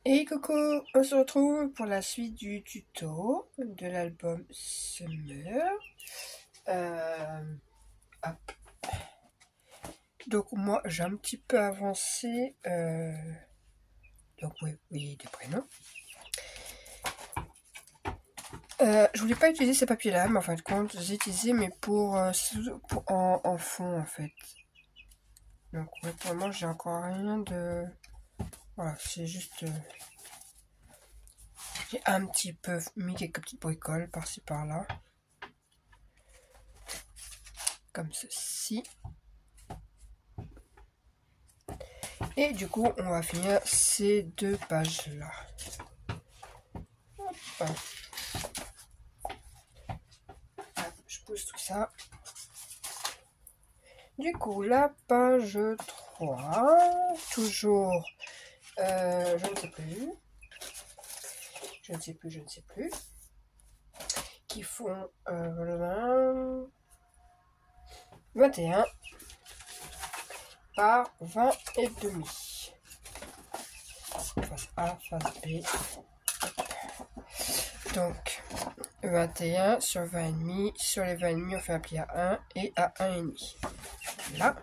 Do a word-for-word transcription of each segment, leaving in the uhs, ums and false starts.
Et coucou, on se retrouve pour la suite du tuto de l'album Summer. Euh, hop. Donc moi j'ai un petit peu avancé. Euh, donc oui, oui, des prénoms. Euh, je voulais pas utiliser ces papiers-là, mais en fin de compte, je les ai utilisés, mais pour, euh, pour en, en fond en fait. Donc ouais, pour le moment j'ai encore rien de. Voilà, c'est juste. Euh, J'ai un petit peu mis quelques petites bricoles par-ci par-là. Comme ceci. Et du coup, on va finir ces deux pages-là. Je pousse tout ça. Du coup, la page trois, toujours, euh, je ne sais plus. Je ne sais plus, je ne sais plus. Qui font euh, le vingt, vingt et un par vingt et demi. Face A, face B. Donc, vingt et un sur vingt et demi. Sur les vingt et demi, on fait un pli à un et à un et demi. Là.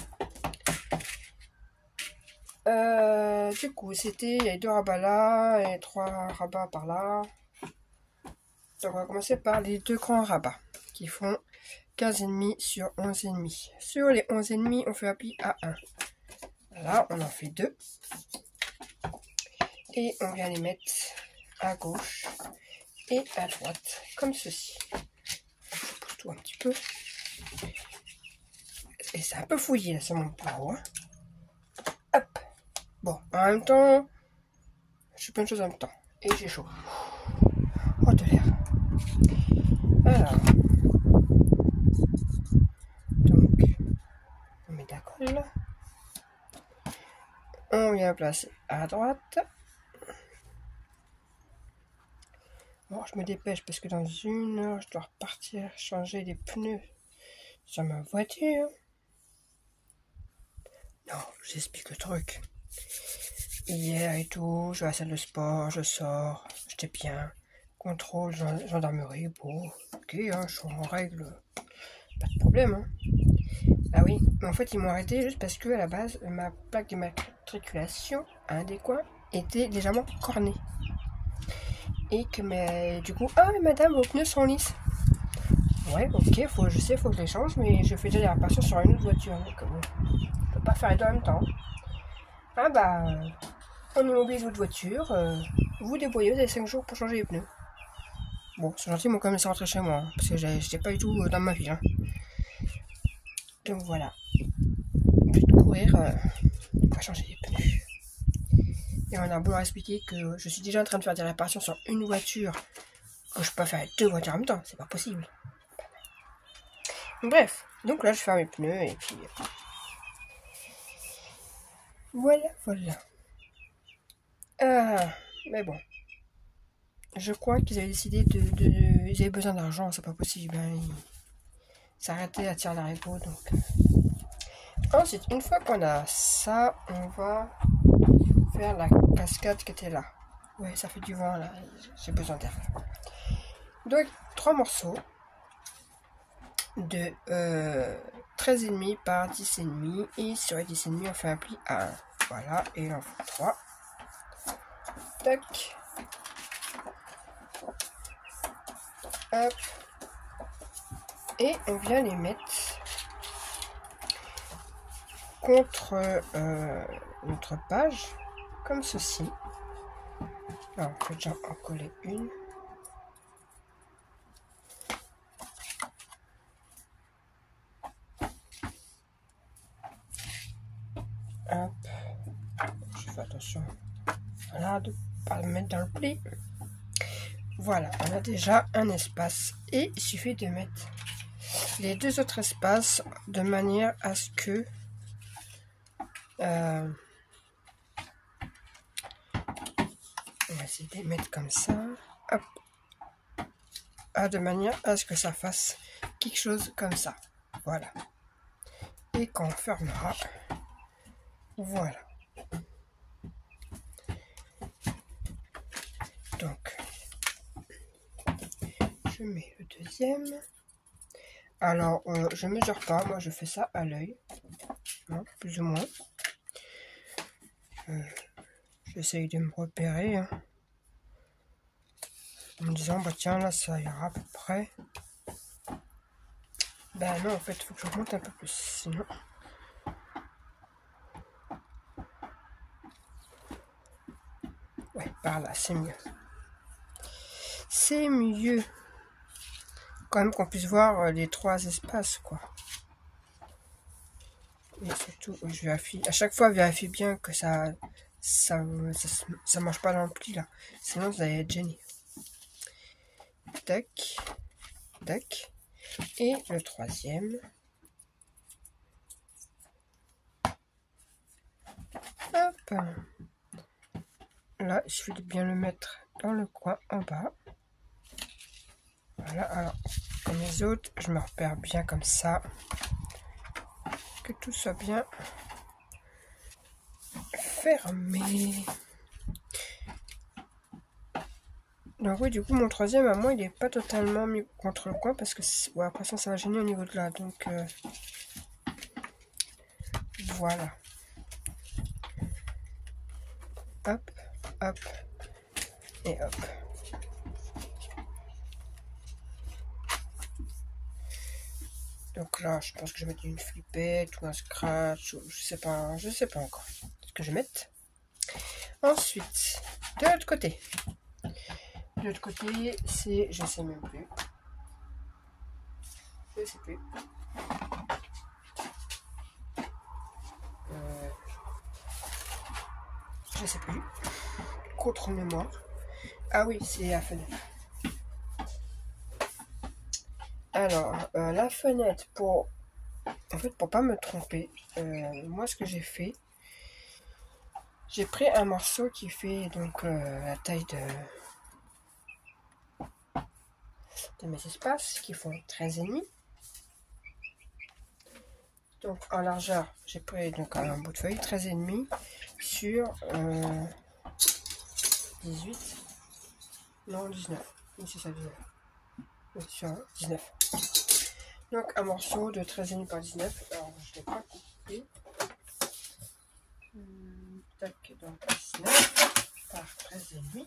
Euh, du coup, c'était, il y a deux rabats là et trois rabats par là. Donc, on va commencer par les deux grands rabats qui font quinze virgule cinq sur onze virgule cinq. Sur les onze virgule cinq, on fait un pli à un. Là, on en fait deux. Et on vient les mettre à gauche et à droite, comme ceci. Je pousse tout un petit peu. Et c'est un peu fouillé là sur mon bureau. Hein. Hop. Bon, en même temps, je fais plein de choses en même temps. Et j'ai chaud. Oh, de l'air. Alors. Donc, on met de la colle. On vient placer à droite. Bon, je me dépêche parce que dans une heure, je dois repartir changer les pneus sur ma voiture. Non, je vous explique le truc. Hier et tout, je vais à la salle de sport, je sors, j'étais bien. Contrôle, gendarmerie, bon, ok, hein, je suis en règle, pas de problème. Hein. Ah oui, mais en fait, ils m'ont arrêté juste parce que à la base, ma plaque d'immatriculation, à un des coins, était légèrement cornée. Et que, mais du coup, ah, mais madame, vos pneus sont lisses. Ouais, ok, faut, je sais, faut que je les change, mais je fais déjà des réparations sur une autre voiture. Donc, bon, je peux pas faire les deux en même temps. Ah bah, on immobilise votre voiture, euh, vous débrouillez, vous avez cinq jours pour changer les pneus. Bon, c'est gentil, moi quand même, c'est rentré chez moi, hein, parce que j'étais pas du tout dans ma vie. Hein. Donc voilà. Plus de courir, euh, on va changer les pneus. Et on a beau leur expliquer que je suis déjà en train de faire des réparations sur une voiture, que je peux pas faire deux voitures en même temps, c'est pas possible. Bref, donc là je fais mes pneus et puis voilà, voilà. Ah, mais bon, je crois qu'ils avaient décidé de, de, de ils avaient besoin d'argent, c'est pas possible. Hein. Ils s'arrêtaient à tirer l'arigot, donc. Ensuite, une fois qu'on a ça, on va faire la cascade qui était là. Ouais, ça fait du vent là, j'ai besoin d'air. Donc, trois morceaux de euh, treize virgule cinq par dix virgule cinq et sur les dix virgule cinq on fait un pli à un. Voilà, et on fait trois. Tac. Hop. Et on vient les mettre contre euh, notre page, comme ceci. Alors, on peut déjà en coller une. Hop. Je fais attention. Voilà, de ne pas le mettre dans le pli. Voilà, on a déjà un espace. Et il suffit de mettre les deux autres espaces de manière à ce que euh, on va essayer de les mettre comme ça. Hop. Ah, de manière à ce que ça fasse quelque chose comme ça. Voilà. Et quand on fermera, voilà. je mets le deuxième. Alors, euh, je mesure pas, moi je fais ça à l'œil, hein, plus ou moins. Euh, J'essaye de me repérer, hein, en me disant, bah tiens, là ça ira à peu près. Ben non, en fait, il faut que je remonte un peu plus, sinon... Ouais, par là, c'est mieux. C'est mieux. Quand même qu'on puisse voir les trois espaces, quoi. Et surtout, je vérifie. À chaque fois, vérifie bien que ça, ça, ça, ça marche pas dans le pli là. Sinon, vous allez être gêné. Tac, tac. Et le troisième. Hop. Là, il suffit de bien le mettre dans le coin en bas. Voilà. Alors, comme les autres, je me repère bien comme ça. Que tout soit bien fermé. Donc oui, du coup, mon troisième, à moi, il est pas totalement mis contre le coin parce que ouais, après ça, ça va gêner au niveau de là. Donc, euh, voilà. Hop, hop, et hop. Donc là, je pense que je vais mettre une flippette ou un scratch, ou je sais pas, je sais pas encore ce que je vais mettre. Ensuite, de l'autre côté. De l'autre côté, c'est, je sais même plus. Je sais plus. Euh, je sais plus. Contre mémoire. Ah oui, c'est la fenêtre. Alors, euh, la fenêtre, pour en fait, pour pas me tromper, euh, moi ce que j'ai fait, j'ai pris un morceau qui fait donc euh, la taille de, de mes espaces, qui font treize et demi. Donc en largeur, j'ai pris donc un bout de feuille treize et demi sur euh, dix-huit. Non, dix-neuf. Oui, c'est ça, dix-neuf. Oui, sur dix-neuf. Donc un morceau de treize et demi par dix-neuf. Alors je l'ai pas coupé. Hum, tac, donc dix-neuf par treize et demi.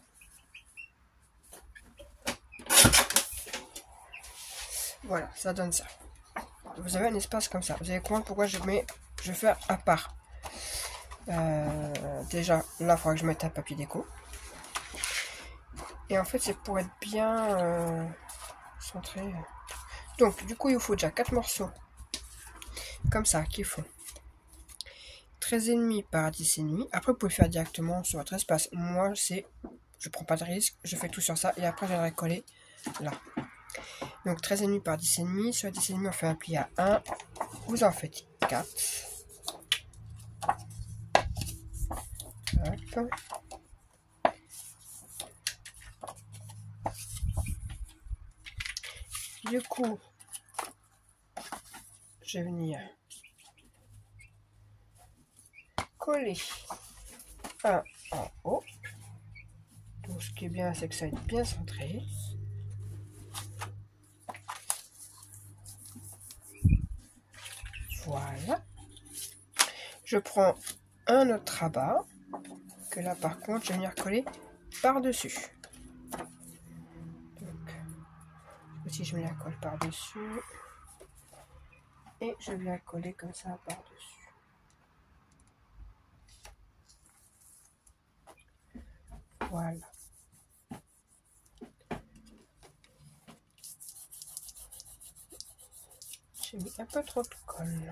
Voilà, ça donne ça. Vous avez un espace comme ça. Vous allez comprendre pourquoi je mets, je vais faire à part. Euh, déjà, là, il faudra que je mette un papier déco. Et en fait, c'est pour être bien euh, centré. Donc, du coup, il vous faut déjà quatre morceaux. Comme ça, qui font treize et demi par dix et demi. Après, vous pouvez faire directement sur votre espace. Moi, c'est, je prends pas de risque. Je fais tout sur ça. Et après, je viendrai coller là. Donc treize et demi par dix et demi. Sur dix et demi, on fait un pli à un. Vous en faites quatre. Hop. Du coup, je vais venir coller un en haut. Donc ce qui est bien, c'est que ça va être bien centré. Voilà. Je prends un autre rabat, que là par contre, je vais venir coller par-dessus. Donc, aussi je viens coller par-dessus. Et je viens coller comme ça par-dessus. Voilà. J'ai mis un peu trop de colle.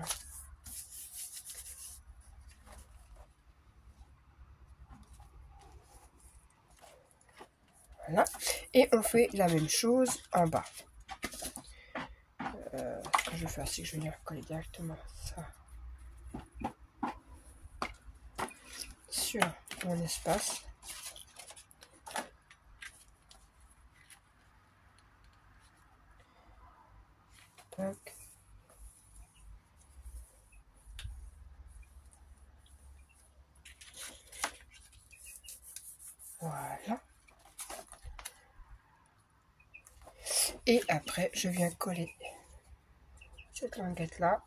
Voilà. Et on fait la même chose en bas. Euh, ce que je vais faire, c'est que je vais venir coller directement ça sur mon espace. Donc, voilà. Et après, je viens coller cette languette là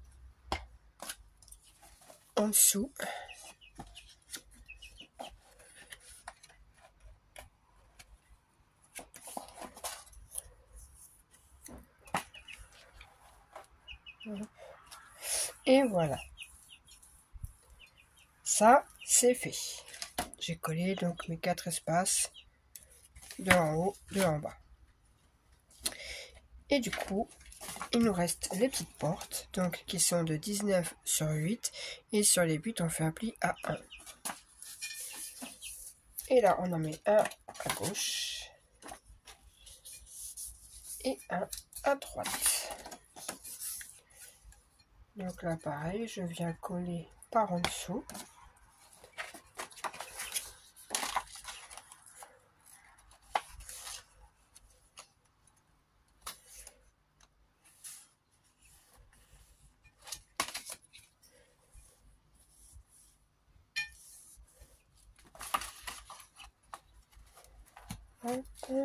en dessous. Et voilà. Ça, c'est fait. J'ai collé donc mes quatre espaces de en haut, de en bas. Et du coup, il nous reste les petites portes, donc qui sont de dix-neuf sur huit. Et sur les huit, on fait un pli à un. Et là, on en met un à gauche et un à droite. Donc là, pareil, je viens coller par en dessous. Hop.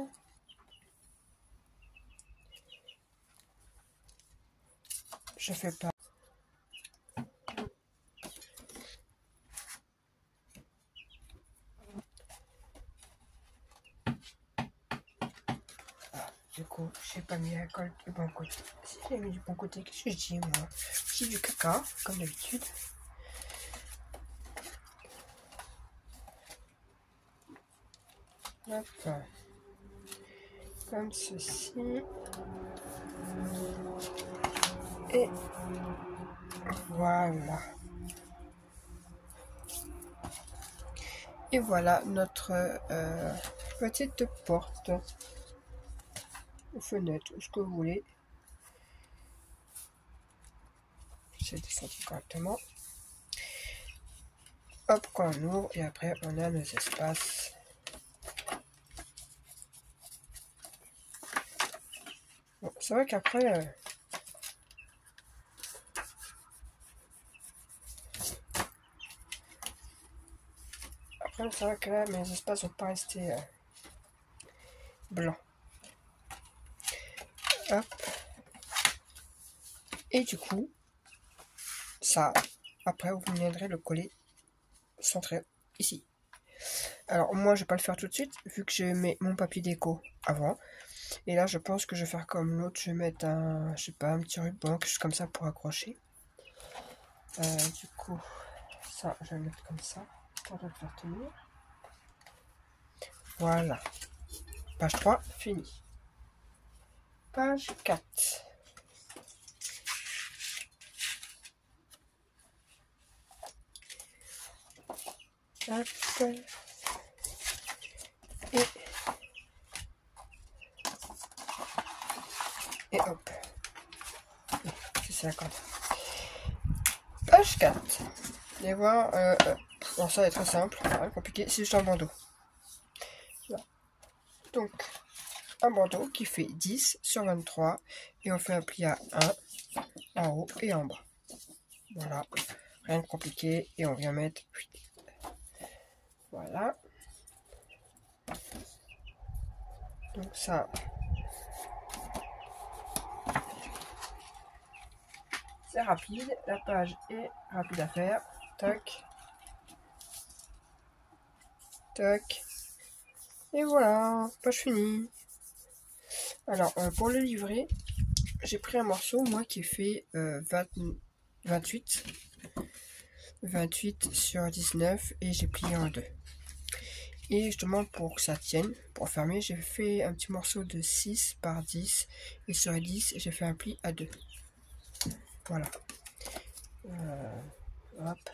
Je fais pas. Ah, du coup, j'ai pas mis la colle du bon côté. Si j'ai mis du bon côté, qu'est-ce que je dis moi? Je dis du caca, comme d'habitude. Hop. Comme ceci. Et voilà. Et voilà notre euh, petite porte ou fenêtre, ou ce que vous voulez. C'est descendu correctement. Hop, quand on ouvre, et après on a nos espaces. Bon, c'est vrai qu'après... Euh, après, c'est vrai que là, mes espaces ne vont pas rester euh, blancs. Hop. Et du coup, ça, après, vous viendrez le coller centré ici. Alors, moi, je vais pas le faire tout de suite, vu que je mets mon papier déco avant. Et là, je pense que je vais faire comme l'autre. Je vais mettre un, je sais pas, un petit ruban, quelque chose comme ça pour accrocher. Euh, du coup, ça, je vais le mettre comme ça, pour le faire tenir. Voilà. Page trois, fini. Page quatre. Hop. Et, et hop. C'est la corde. Page quatre. Vous allez voir, euh, euh, bon, ça va être très simple, pas compliqué, c'est juste un bandeau. Voilà. Donc, un bandeau qui fait dix sur vingt-trois et on fait un pli à un en haut et en bas. Voilà, rien de compliqué et on vient mettre. Voilà. Donc ça. C'est rapide, la page est rapide à faire. Toc. Toc. Et voilà, page finie. Alors, euh, pour le livret, j'ai pris un morceau, moi, qui fait euh, vingt, vingt-huit. vingt-huit sur dix-neuf et j'ai plié en deux. Et justement, pour que ça tienne, pour fermer, j'ai fait un petit morceau de six par dix. Et sur les dix, j'ai fait un pli à deux. Voilà. Euh, hop.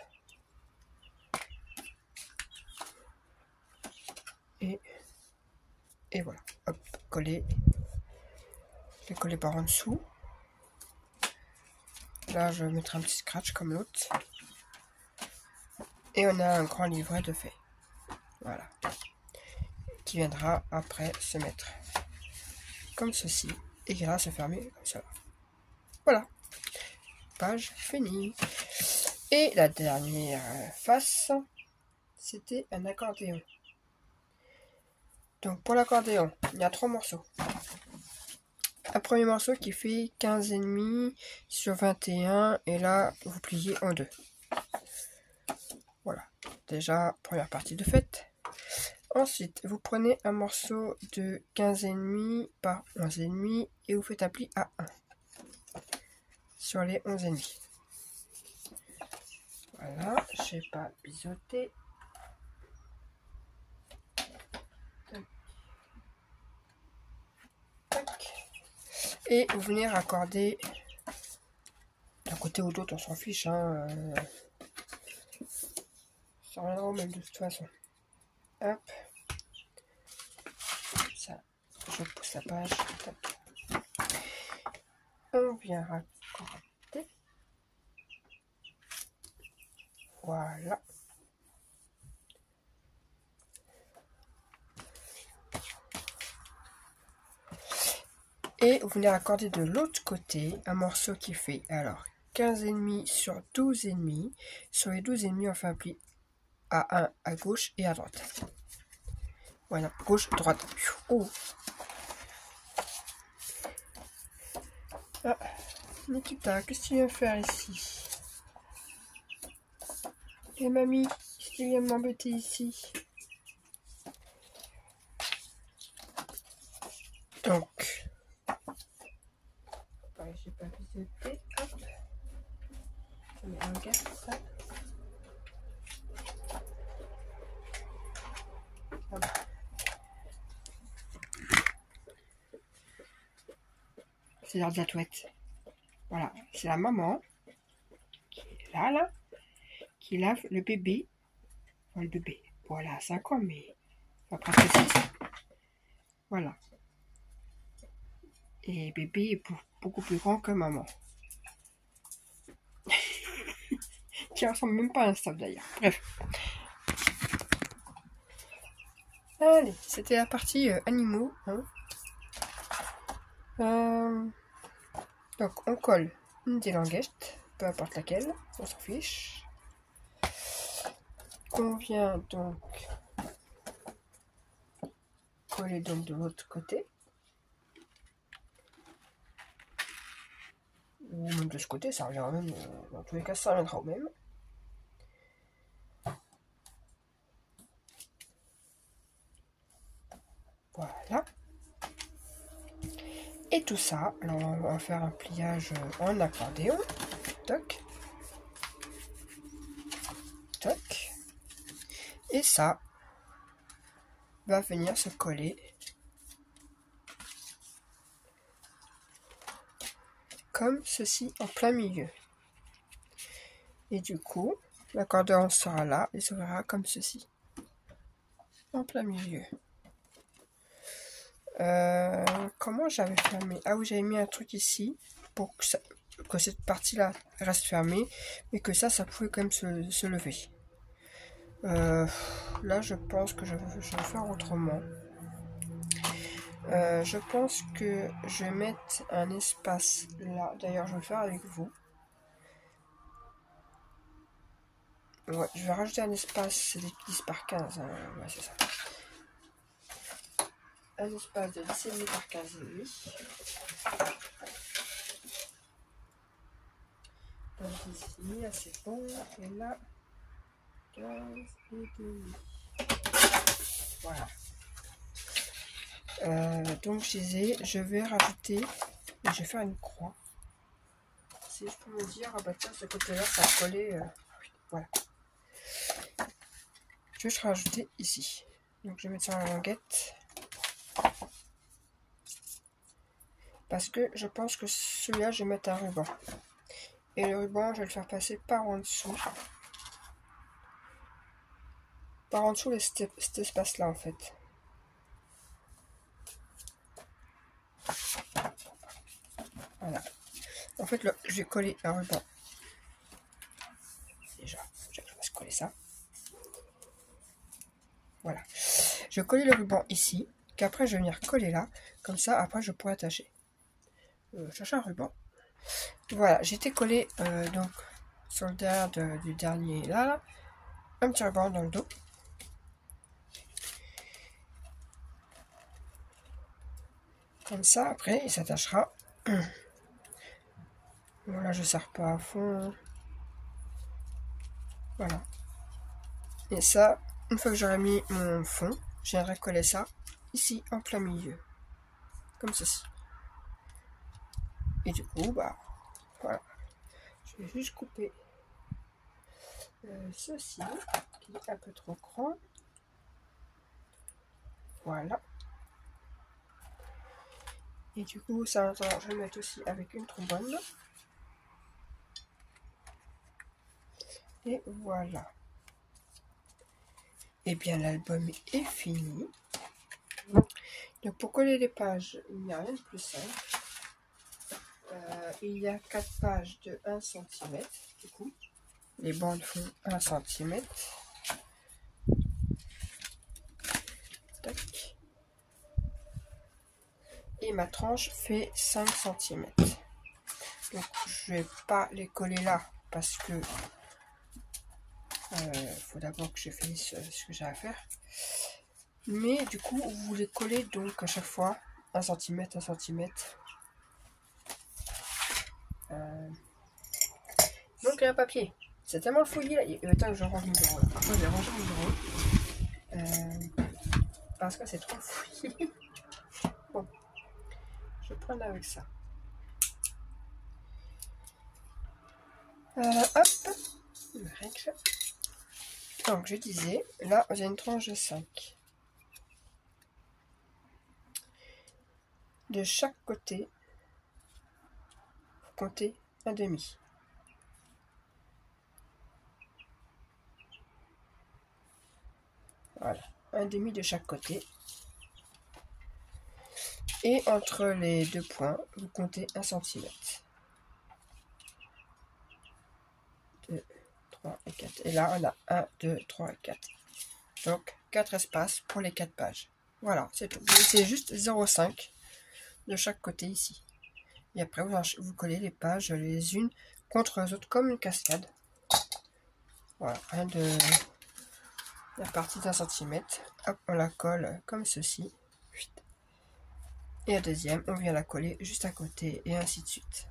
Et, et voilà. Hop, coller. Je vais coller par en dessous. Là, je vais mettre un petit scratch comme l'autre. Et on a un grand livret de fait. Voilà. Qui viendra après se mettre comme ceci. Et qui ira se fermer comme ça. Voilà. Page finie. Et la dernière face, c'était un accordéon. Donc pour l'accordéon, il y a trois morceaux. un premier morceau qui fait quinze virgule cinq sur vingt et un, et là vous pliez en deux. Voilà, déjà première partie de faite. Ensuite, vous prenez un morceau de quinze virgule cinq par onze virgule cinq et vous faites un pli à un sur les onze virgule cinq. Voilà, je n'ai pas biseauté. Et vous venez raccorder d'un côté ou d'autre, on s'en fiche, hein, euh, ça reviendra au même de toute façon. Hop, ça, je pousse la page. Tac. On vient raccorder. Voilà. Et vous venez raccorder de l'autre côté un morceau qui fait alors quinze virgule cinq sur douze virgule cinq. Sur les douze virgule cinq, on fait un pli à un à gauche et à droite. Voilà, gauche, droite. Oh. Ah, Nikita, qu'est-ce que tu viens faire ici? Et mamie, qu'est-ce que tu viens m'embêter ici? Donc, ouais, j'ai pas biseauté. Hop. Je mets un gars, ça. Voilà. C'est l'heure de la toilette. Voilà, c'est la maman qui est là, là, qui lave le bébé. Enfin, le bébé, voilà, cinq ans, mais enfin, presque six. Voilà. Et bébé est beaucoup plus grand que maman. Qui ressemble même pas à un staff d'ailleurs. Bref. Allez, c'était la partie euh, animaux. Hein. Euh, donc on colle une des languettes, peu importe laquelle, on s'en fiche. On vient donc coller donc de l'autre côté. Ou même de ce côté, ça reviendra même, euh, dans tous les cas ça reviendra au même. Voilà. Et tout ça, alors on va faire un pliage en accordéon. Toc. Toc. Et ça va venir se coller comme ceci en plein milieu. Et du coup, l'accordéon sera là et s'ouvrira comme ceci. En plein milieu. Euh, comment j'avais fermé? Ah oui, j'avais mis un truc ici pour que, ça, que cette partie-là reste fermée, mais que ça, ça pouvait quand même se, se lever. Euh, là, je pense que je, je vais faire autrement. Euh, je pense que je vais mettre un espace là. D'ailleurs, je vais le faire avec vous. Ouais, je vais rajouter un espace, c'est dix par quinze. Hein. Ouais, c'est ça. Un espace de dix virgule cinq par quinze virgule cinq. Donc ici, là c'est bon. Et là, quinze et demi. Voilà. Euh, donc je disais, je vais rajouter, et je vais faire une croix. Si je peux me dire, ah bah tiens, ce côté-là, ça a collé. Euh, voilà. Je vais rajouter ici. Donc je vais mettre sur la languette. Parce que je pense que celui-là, je vais mettre un ruban. Et le ruban, je vais le faire passer par en dessous. Par en dessous de cet, cet espace-là, en fait. Voilà. En fait, là, je vais coller un ruban. Déjà, je vais coller ça. Voilà. Je vais coller le ruban ici. Qu'après, je vais venir coller là. Comme ça, après, je pourrai attacher. Euh, chercher un ruban. Voilà, j'ai été collé euh, donc sur le derrière de, du dernier là, là. Un petit ruban dans le dos. Comme ça, après, il s'attachera. Voilà, je ne serre pas à fond. Voilà. Et ça, une fois que j'aurai mis mon fond, je viendrai coller ça ici, en plein milieu. Comme ceci. Et du coup, bah, voilà. Je vais juste couper euh, ceci, qui est un peu trop grand. Voilà. Et du coup, ça, ça je vais le mettre aussi avec une trombone. Et voilà. Et bien, l'album est fini. Donc, pour coller les pages, il n'y a rien de plus simple. Euh, il y a quatre pages de un centimètre. Du coup, les bandes font un centimètre. Tac. Et ma tranche fait cinq centimètres. Donc, je vais pas les coller là parce que il euh, faut d'abord que je finisse ce que j'ai à faire. Mais du coup, vous les collez donc à chaque fois un centimètre, un centimètre. Euh... Donc, il y a un papier. C'est tellement fouillé là. Et attends, je range mon bureau. Après, je vais ranger mon bureau. Euh... Parce que c'est trop fouillé. Bon, je vais prendre avec ça. Euh, hop. Donc, je disais, là, j'ai une tranche de cinq. De chaque côté, vous comptez un demi. Voilà, un demi de chaque côté. Et entre les deux points, vous comptez un centimètre. deux, trois et quatre. Et là, on a un, deux, trois et quatre. Donc, quatre espaces pour les quatre pages. Voilà, c'est tout. C'est juste zéro virgule cinq de chaque côté ici. Et après, vous, vous collez les pages les unes contre les autres comme une cascade. Voilà, rien de... La partie d'un centimètre, hop, on la colle comme ceci. Et la deuxième, on vient la coller juste à côté et ainsi de suite.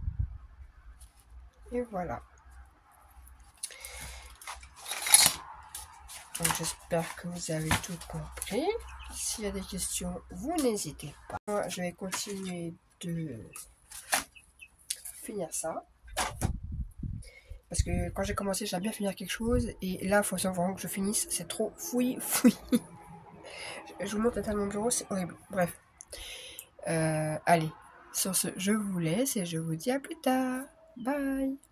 Et voilà. Donc j'espère que vous avez tout compris. S'il y a des questions, vous n'hésitez pas. Moi, je vais continuer de finir ça. Parce que quand j'ai commencé, j'aime bien finir quelque chose. Et là, il faut vraiment que je finisse. C'est trop fouillis, fouillis. Je vous montre la table de mon bureau, c'est horrible. Bref. Euh, allez, sur ce, je vous laisse et je vous dis à plus tard. Bye!